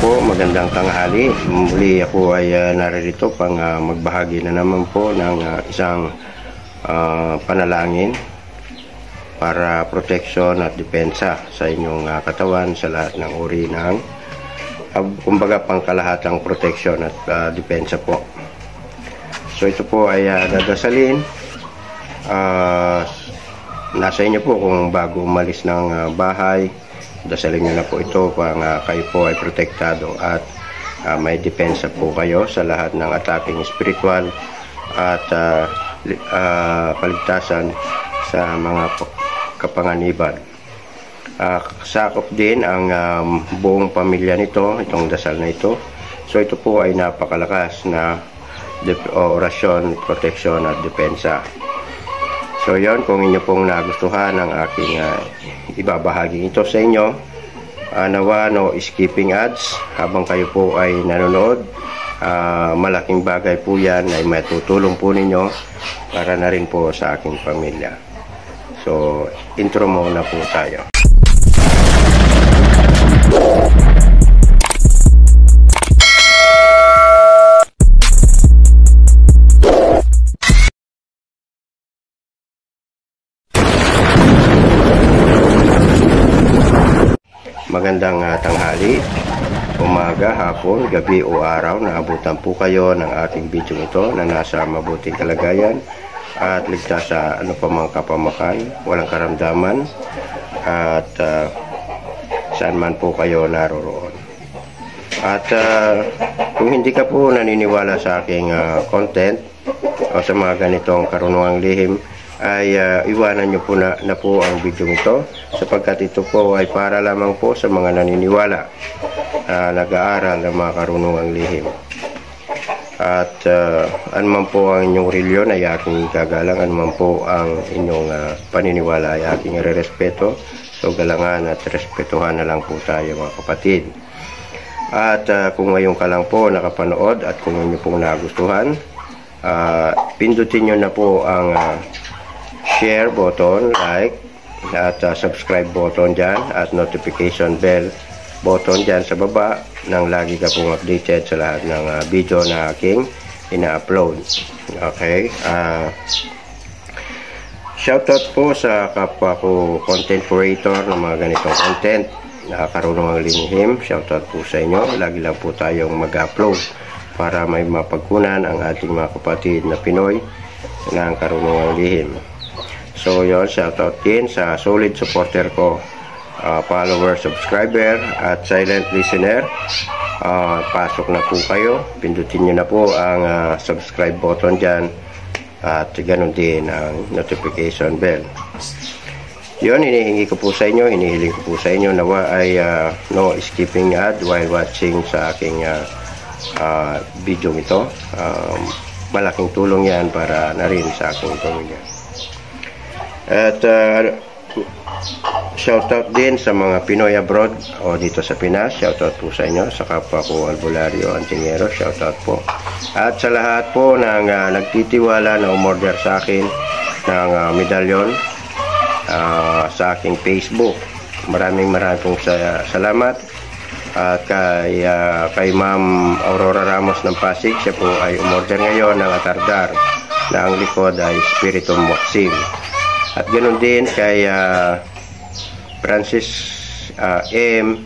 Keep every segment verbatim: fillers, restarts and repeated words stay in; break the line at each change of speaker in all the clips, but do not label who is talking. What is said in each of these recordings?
po, magandang tanghali. Muli ako ay uh, naririto pang uh, magbahagi na naman po ng uh, isang uh, panalangin para proteksyon at depensa sa inyong uh, katawan sa lahat ng uri ng uh, kumbaga pangkalahatang proteksyon at uh, depensa po. So ito po ay uh, dadasalin. Uh, nasa inyo po kung bago umalis ng uh, bahay. Dasalin nyo na po ito pang uh, kayo po ay protektado at uh, may depensa po kayo sa lahat ng attacking spiritual at uh, uh, kaligtasan sa mga kapanganiban. Uh, sakop din ang um, buong pamilya nito, itong dasal na ito. So ito po ay napakalakas na orasyon, proteksyon at depensa. So yon, kung inyo pong nagustuhan ang aking uh, ibabahagi ito sa inyo, uh, nawa no skipping ads habang kayo po ay nanonood. Uh, malaking bagay po yan ay matutulong po ninyo para na rin po sa aking pamilya. So intro muna po tayo. Magandang uh, tanghali, umaga, hapon, gabi o araw. Naabutan po kayo ng ating video ito na nasa mabuting kalagayan at ligtas sa ano pa mang kapamakan, walang karamdaman at uh, saan man po kayo naroroon. At uh, kung hindi ka po naniniwala sa aking uh, content o sa mga ganitong karunungang lihim, ay uh, iwanan nyo po na, na po ang video ito sapagkat ito po ay para lamang po sa mga naniniwala na uh, nag-aaral ng mga karunungang lihim. At uh, anuman po ang inyong reliyon ay aking gagalang, anuman po ang inyong uh, paniniwala ay aking irerespeto. So galangan at respetuhan na lang po tayo mga kapatid. At uh, kung ngayon ka lang po nakapanood at kung inyo pong nagustuhan, uh, pindutin nyo na po ang uh, share button, like, at uh, subscribe button dyan, at notification bell button dyan sa baba nang lagi ka pong updated sa lahat ng uh, video na aking ina-upload. Okay? Uh, shoutout po sa kapwa ko content creator ng mga ganitong content na karunungang lihim. Shoutout po sa inyo. Lagi lang po tayong mag-upload para may mapagkunan ang ating mga kapatid na Pinoy ng karunungang lihim. So yun, shoutout din sa solid supporter ko, uh, follower, subscriber at silent listener. Uh, pasok na po kayo, pindutin nyo na po ang uh, subscribe button dyan at ganun din ang notification bell. Yun, hinihingi ko po sa inyo, hinihiling ko po sa inyo nawa ay uh, no skipping ad while watching sa aking uh, uh, video ito. Um, malaking tulong yan para na rin sa aking pamilya. At uh, shoutout din sa mga Pinoy abroad o dito sa Pinas. Shoutout po sa inyo, sa kapwa ko Albularyo Antingero. Shoutout po. At sa lahat po ng uh, nagtitiwala na umorder sa akin ng uh, medalyon uh, sa aking Facebook. Maraming maraming pong sa salamat. At kay, uh, kay Ma'am Aurora Ramos ng Pasig, siya po ay umorder ngayon ng atardar na ang likod ay Spiritum Moxim. At ganoon din kay uh, Francis uh, M.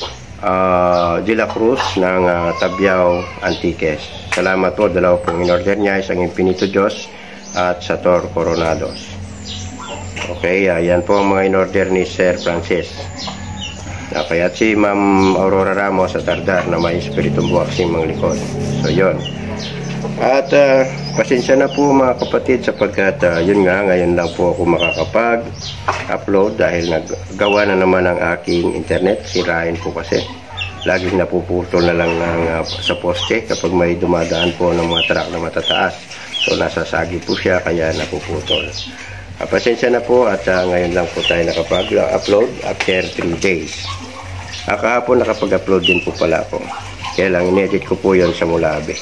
Uh, de la Cruz ng uh, Tabiao, Antiques. Salamat po, dalawa pong in-order niya, isang Infinito Diyos at Sator Coronados. Okay, uh, yan po ang mga in-order ni Sir Francis. Okay, at si Ma'am Aurora Ramos sa Tardar na may Spiritum Moxim ang likod. So yun. At uh, pasensya na po mga kapatid sapagkat uh, yun nga, ngayon lang po ako makakapag-upload dahil naggawa na naman ang aking internet. Sirain po kasi. Laging napuputol na lang ng, uh, sa poste kapag may dumadaan po ng mga truck na matataas. So nasasagi po siya kaya napuputol. Uh, pasensya na po at uh, ngayon lang po tayo nakapag-upload after three days. Uh, kahapon nakapag-upload din po pala ako. Kaya lang inedit ko po yun sa Mulabe.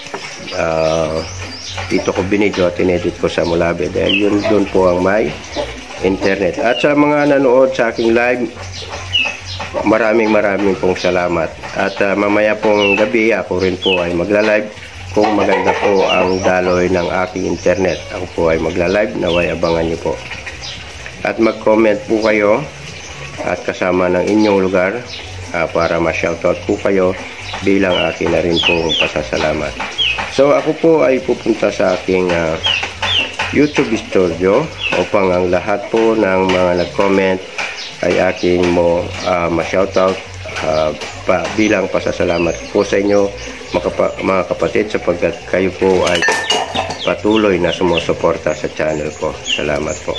Uh, dito ko binidyo at inedit ko sa Mulabe dahil yun doon po ang may internet. At sa mga nanood sa aking live, maraming maraming pong salamat. At uh, mamaya pong gabi ako rin po ay magla-live kung maganda po ang daloy ng aking internet. Ako po ay magla-live, naway abangan nyo po. At mag-comment po kayo at kasama ng inyong lugar uh, para ma-shoutout po kayo bilang akin na rin pong pasasalamat. So ako po ay pupunta sa aking uh, YouTube studio upang ang lahat po ng mga nag-comment ay aking mo uh, ma-shoutout uh, pa, bilang pasasalamat po sa inyo mga, mga kapatid, sapagkat kayo po ay patuloy na sumusuporta sa channel ko. Salamat po.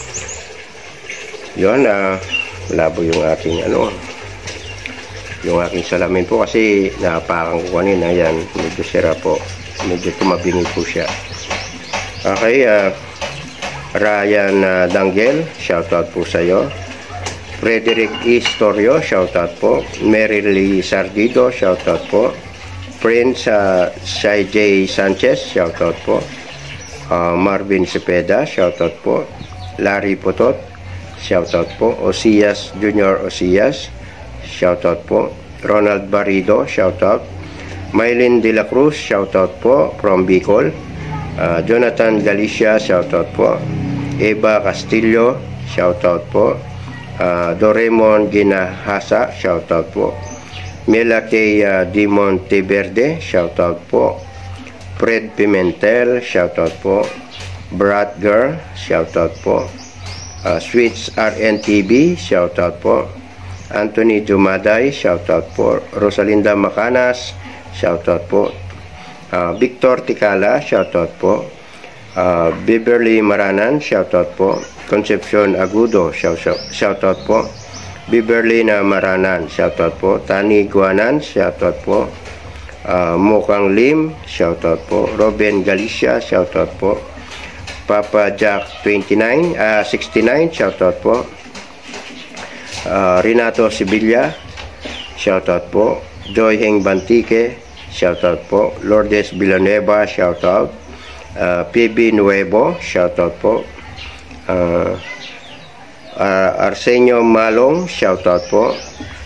Yun, uh, malabo yung aking ano yung aking salamin po kasi napakan ko kanina. Yan, medyo sira po, medyo tumabingi po siya. Okay, uh, Ryan uh, Danggel, shoutout po sa iyo. Frederick Istorio, shoutout po. Mary Lee Sardido, shoutout po. Prince uh, Shai J. Sanchez, shoutout po. uh, Marvin Cepeda, shoutout po. Larry Potot, shoutout po. Osias Junior Osias, shoutout po. Ronald Barrido, shoutout. Mylene De La Cruz, shoutout po from Bicol. uh, Jonathan Galicia, shoutout po. Eva Castillo, shoutout po. Uh, Doremon Ginahasa, shoutout po. Mela K. Uh, Dimon Teverde, shoutout po. Fred Pimentel, shoutout po. Bradger, shoutout po. uh, Sweets R N T V, shoutout po. Anthony Jumaday, shoutout po. Rosalinda Macanas, shoutout po. uh, Victor Tikala, shoutout po. uh, Beverly Maranan, shoutout po. Concepcion Agudo, shoutout shout po. Beverlina Maranan, shoutout po. Tani Guanan, shoutout po. uh, Mokang Lim, shoutout po. Robin Galicia, shoutout po. Papa Jack twenty-nine, uh, sixty-nine, shoutout po. uh, Renato Sibilla, shoutout po. Joy Heng Bantique, shoutout po. Lourdes Villanueva, shoutout. uh, P B Nuevo, shoutout po. Uh, uh, Arsenio Malong, shoutout po.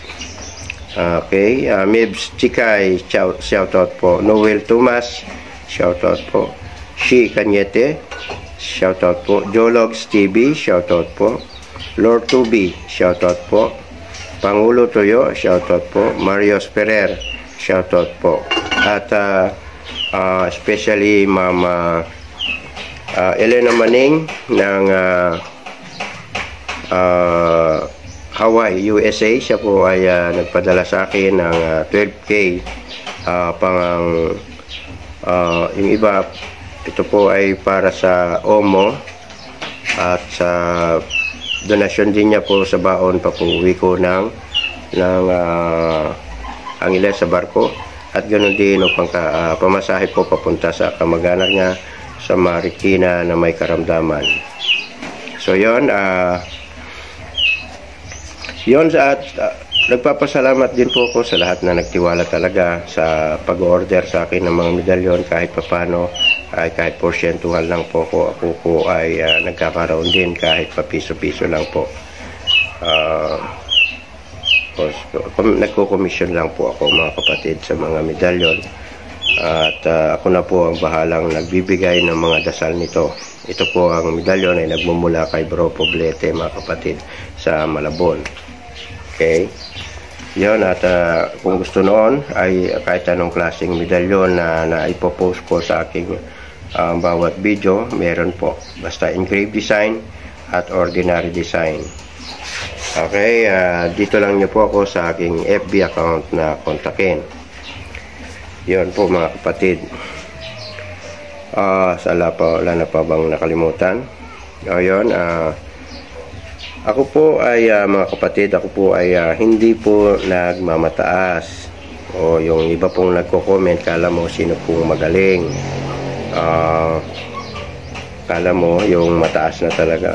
Okay, uh, Mibs Chikay, shoutout po. Noel Tumas, shoutout po. Shi Kanyete, shoutout po. Jologs T V, shoutout po. Lord Tubi, shoutout po. Pangulo Toyo, shoutout po. Marios Ferrer, shoutout po. At uh, uh, especially Mama Uh, Elena Maning ng uh, uh, Hawaii, U S A. Siya po ay uh, nagpadala sa akin ng uh, twelve K uh, pang uh, yung iba, ito po ay para sa Omo at sa donasyon din niya po sa baon pa po uwi ko ng, ng uh, Angeles sa barko, at ganoon din upang uh, pamasahe po papunta sa kamag-anak niya sa Marikina na may karamdaman. So yon, uh, yon at uh, nagpapasalamat din po ako sa lahat na nagtiwala talaga sa pag-order sa akin ng mga medalyon. Kahit papano ay kahit porsyentuhan lang po ko, ako po ay uh, nagkakaroon din kahit pa piso-piso lang po. Uh, nagko-commission lang po ako mga kapatid sa mga medalyon. At uh, ako na po ang bahalang nagbibigay ng mga dasal nito. Ito po ang medalyon ay nagmumula kay Bro Poblete mga kapatid sa Malabon. Okay, yun. At uh, kung gusto noon ay kahit anong klaseng medalyon na, na ipopost ko sa aking uh, bawat video, meron po. Basta engraved design at ordinary design. Okay, uh, dito lang nyo po ako sa aking F B account na kontakin. Yun po mga kapatid. Uh, sala pa, wala na pa bang nakalimutan? O yun, uh, ako po ay uh, mga kapatid, ako po ay uh, hindi po nagmamataas. O yung iba pong nagko-comment, kala mo sino pong magaling. Uh, kala mo yung mataas na talaga.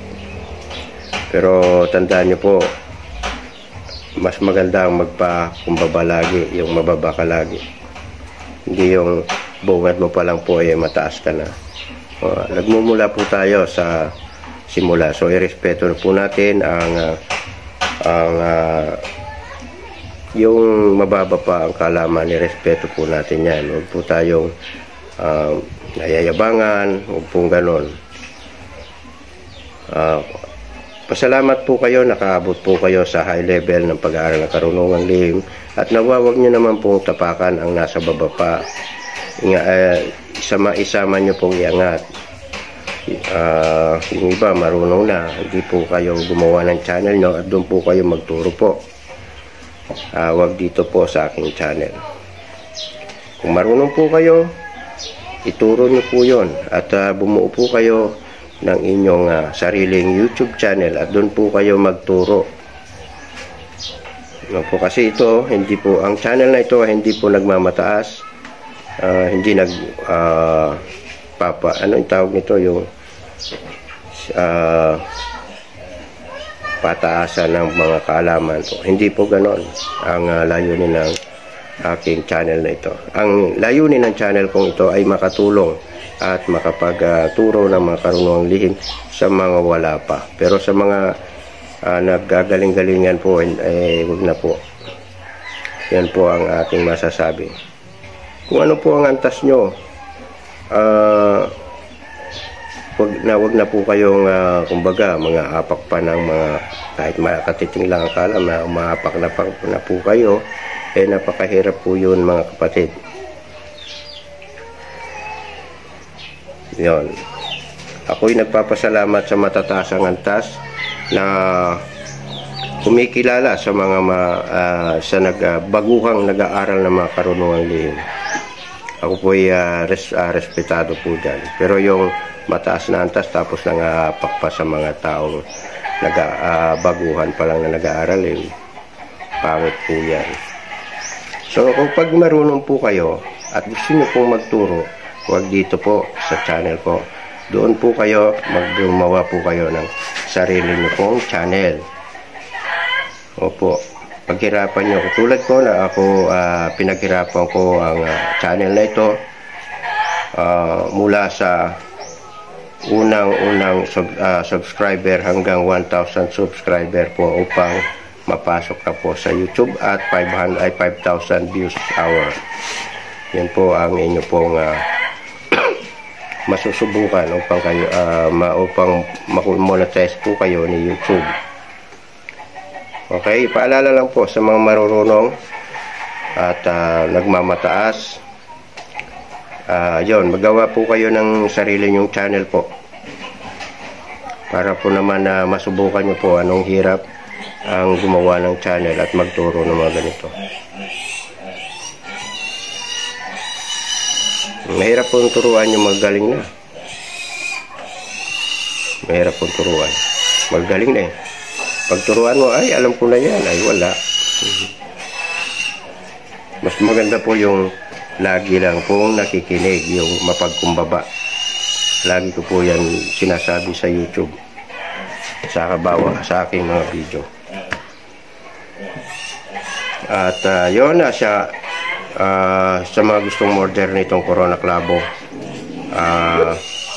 Pero tandaan nyo po, mas maganda ang magpakumbaba lagi, yung mababa ka lagi. Hindi yung bungad mo pa lang po ay mataas ka na. Uh, nagmumula po tayo sa simula. So irespeto po natin ang uh, ang uh, yung mababa pa ang kalaman, nirespeto po natin yan. Huwag po tayong uh, nayayabangan, huwag pong ganon. Uh, pasalamat po kayo, nakaabot po kayo sa high level ng pag-aaral ng karunungang lihim, at nawawag nyo naman pong tapakan ang nasa baba pa. Inga, uh, isama, isama nyo pong iangat. Uh, yung iba marunong na, hindi po kayo gumawa ng channel nyo at doon po kayo magturo po. Uh, wag dito po sa aking channel. Kung marunong po kayo, ituro nyo po yon, at uh, bumuo po kayo ng inyong uh, sariling YouTube channel at doon po kayo magturo. No po, kasi ito, hindi po, ang channel na ito hindi po nagmamataas, uh, hindi nag uh, papa, ano yung tawag nito, yung uh, pataasan ng mga kaalaman po. Hindi po ganon ang uh, layunin ng aking channel na ito. Ang layunin ng channel kong ito ay makatulong at makapagturo uh, ng mga karunungang lihim sa mga wala pa. Pero sa mga uh, naggagaling-galingan po, eh, wag na po. Yan po ang aking masasabi. Kung ano po ang antas nyo, uh, wag na wag na po kayong uh, kumbaga mga apak pa ng mga, kahit makatiting lang ang kalam na umapak na, pa, na po kayo, eh napakahirap po yun mga kapatid. Yon. Ako'y nagpapasalamat sa matataas ang antas na kumikilala sa mga ma, uh, sa nagbaguhang uh, nag-aaral ng mga karunungang lihim. Ako po'y uh, res, uh, respetado po dyan. Pero yung mataas na antas tapos nangapak pa sa mga taong nag-baguhan uh, pa lang na nag-aaral, eh, pangit po yan. So kung pag marunong po kayo at gusto nyo pong magturo, huwag dito po sa channel ko. Doon po kayo, maggumawa po kayo ng sarili nyo pong channel. Opo, paghirapan nyo. Tulad ko na ako, uh, pinaghirapan ko ang uh, channel na ito uh, mula sa unang-unang sub, uh, subscriber hanggang one thousand subscriber po upang mapasok na po sa YouTube at five hundred, ay five thousand views hour. Yan po ang inyo pong uh, masusubukan upang kayo uh, ma upang ma-monetize po kayo ni YouTube. Okay, paalala lang po sa mga marurunong at uh, nagmamataas, uh, yon, magawa po kayo ng sarili nyong channel po para po naman na uh, masubukan nyo po anong hirap ang gumawa ng channel at magturo ng mga ganito. Mahirap pong turuan yung magaling na. Mahirap pong turuan. Magaling na eh. Pagturuan mo, ay alam ko na yan, ay wala. Mas maganda po yung lagi lang pong nakikinig, yung mapagkumbaba. Lagi ko po yan sinasabi sa YouTube, sa kabawa, sa aking mga video. At uh, yun na siya. Uh, sa mga gustong order nitong Corona Clavo, uh,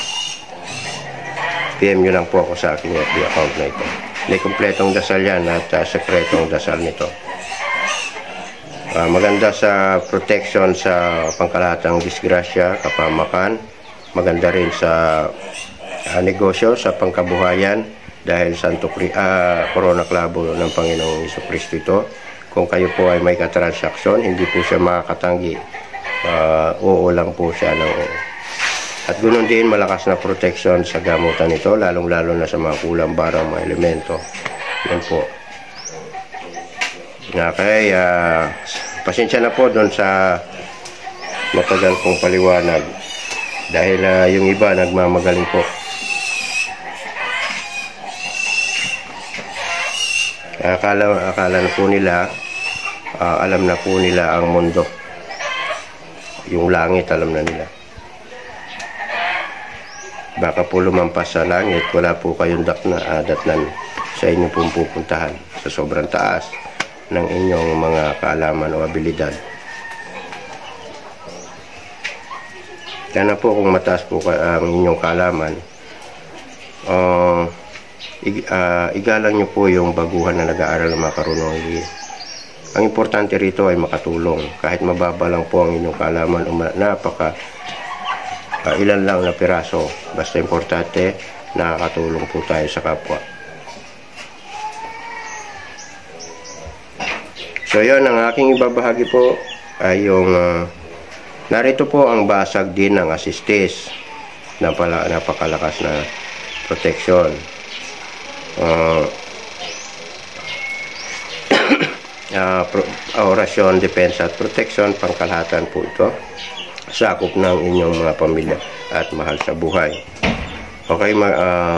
P M nyo lang po ako sa aking F B account na ito. May kompletong dasal yan at uh, sekretong dasal nito. Uh, maganda sa protection sa pangkalahatang disgrasya, kapamakan. Maganda rin sa uh, negosyo, sa pangkabuhayan, dahil Santo uh, Corona Clavo ng Panginoong Jesucristo ito. Kung kayo po ay may katransaksyon, hindi po siya makakatanggi. Uh, oo lang po siya ng oo. At ganoon din, malakas na protection sa gamutan nito, lalong-lalo na sa mga kulang barang, mga elemento. Yan po. Okay, uh, pasensya na po doon sa matagal kong paliwanag. Dahil uh, yung iba nagmamagaling po. Akala, akala na po nila, uh, alam na po nila ang mundo. Yung langit, alam na nila. Baka po lumampas sa langit, wala po kayong dakna, uh, datnan sa inyong pong pupuntahan sa sobrang taas ng inyong mga kaalaman o abilidad. Kaya na po kung mataas po ka, ang inyong kaalaman, uh, ig, uh, igalang nyo po yung baguhan na nag-aaral ng mga karunungang lihim. Ang importante rito ay makatulong. Kahit mababa lang po ang inyong kaalaman o napaka uh, ilan lang na piraso. Basta importante, nakakatulong po tayo sa kapwa. So yun, ang aking ibabahagi po ay yung uh, narito po ang basag din ng Assistis na pala, napakalakas na protection. Uh, Uh, pro, uh, orasyon, depensa at protection, pangkalahatan po ito. Sakop ng inyong mga pamilya at mahal sa buhay. Okay, ma, uh,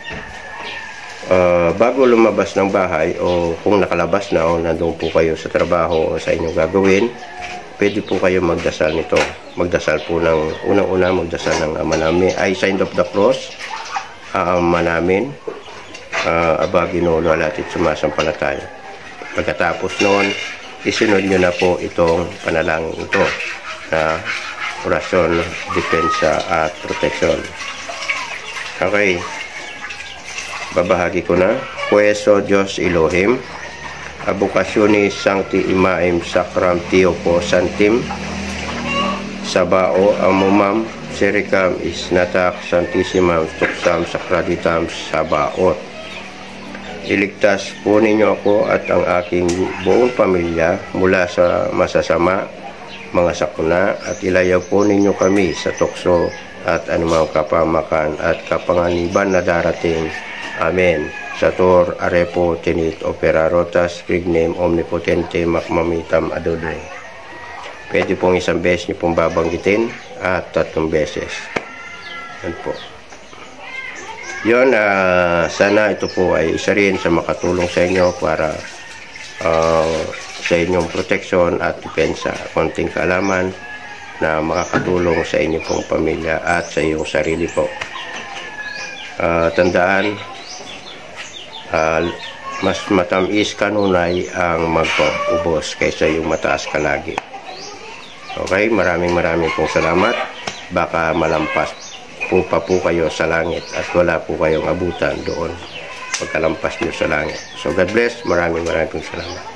uh, bago lumabas ng bahay o kung nakalabas na o nandun po kayo sa trabaho o sa inyong gagawin, pwede po kayo magdasal nito. Magdasal po ng, unang-una magdasal ng Ama namin, ay Sign of the Cross, uh, Ama namin, uh, Aba, Ginoo, Luwalhati at sumasampalataya. Pagkatapos noon, isunod nyo na po itong panalangin ito na orasyon, depensa at protection. Okay. Babahagi ko na. Pueso Diyos Elohim, Abukasyonis Sancti Imaem Sacram Theopo Santim, Sabao Amumam Sericam Isnatak Santissimam Tuksam Sacraditam Sabaot. Iligtas po ninyo ako at ang aking buong pamilya mula sa masasama, mga sakuna, at ilayaw po ninyo kami sa tukso at anumang kapamakan at kapanganiban na darating. Amen. Sator arepo tenit opera rotas rignem omnipotente makmamitam adonai. Pwede pong isang beses niyo pong babanggitin at tatlong beses. Yan po. Yun, uh, sana ito po ay isa rin sa makatulong sa inyo para uh, sa inyong proteksyon at depensa. Konting kaalaman na makakatulong sa inyong pong pamilya at sa iyong sarili po. Uh, tandaan, uh, mas matamis kanunay ang magpaubos kaysa yung mataas ka lagi. Okay, maraming maraming pong salamat. Baka malampas po pa po kayo sa langit at wala po kayong abutan doon pagkalampas nyo sa langit. So God bless, maraming maraming salamat.